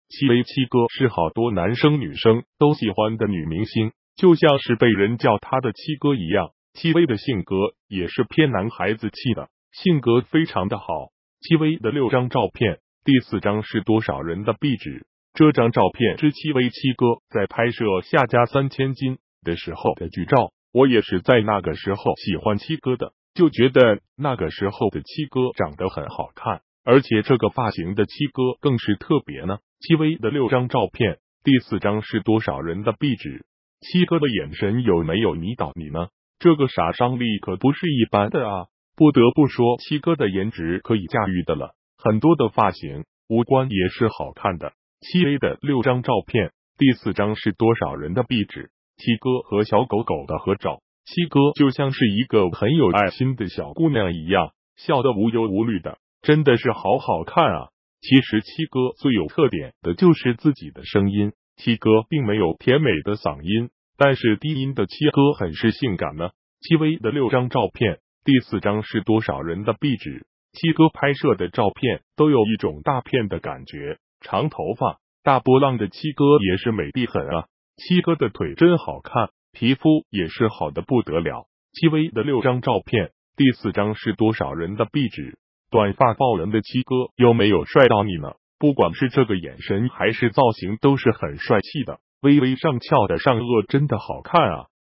戚薇七哥是好多男生女生都喜欢的女明星，就像是被人叫她的七哥一样。戚薇的性格也是偏男孩子气的，性格非常的好。戚薇的6张照片，第4张是多少人的壁纸？这张照片是戚薇七哥在拍摄《下家3000斤》的时候的剧照。我也是在那个时候喜欢七哥的，就觉得那个时候的七哥长得很好看，而且这个发型的七哥更是特别呢。戚薇的6张照片，第4张是多少人的壁纸？七哥的眼神有没有迷倒你呢？这个杀伤力可不是一般的啊！不得不说，七哥的颜值可以驾驭的了，很多的发型、五官也是好看的。戚薇的6张照片，第4张是多少人的壁纸？七哥和小狗狗的合照，七哥就像是一个很有爱心的小姑娘一样，笑得无忧无虑的，真的是好好看啊！其实七哥最有特点的就是自己的声音，七哥并没有甜美的嗓音，但是低音的七哥很是性感呢。戚薇的6张照片，第4张是多少人的壁纸？七哥拍摄的照片都有一种大片的感觉，长头发、大波浪的七哥也是美得很啊。七哥的腿真好看，皮肤也是好的不得了。戚薇的6张照片，第4张是多少人的壁纸？短发爆人的七哥有没有帅到你呢？不管是这个眼神还是造型，都是很帅气的。微微上翘的上颚真的好看啊！